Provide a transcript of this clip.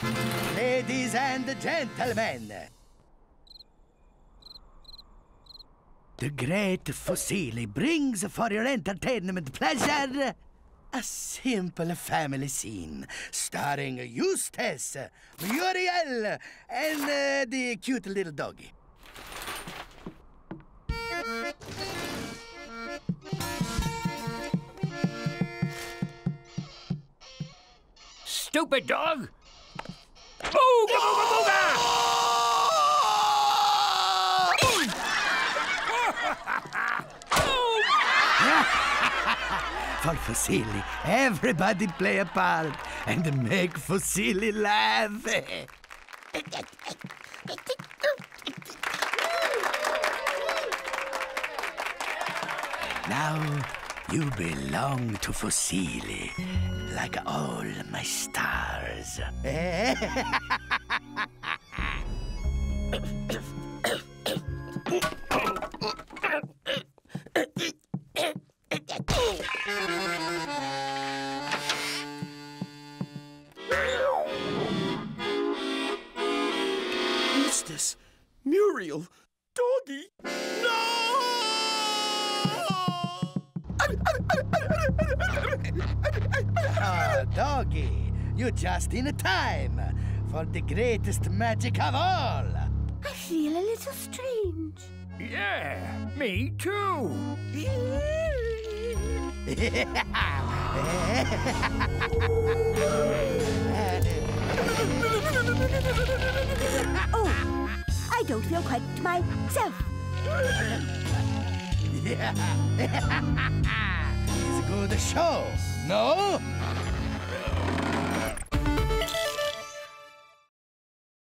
Ladies and gentlemen, the great Fusilli brings for your entertainment pleasure a simple family scene starring Eustace, Muriel, and the cute little doggy. Stupid dog! Booga, booga, booga! For Fusilli, everybody play a part and make Fusilli laugh. Now you belong to Fusilli, like all my stars. Eustace, Muriel, doggy. No! Oh, doggy, you're just in time for the greatest magic of all. I feel a little strange. Yeah, me too. Oh, I don't feel quite myself. It's a good show, no?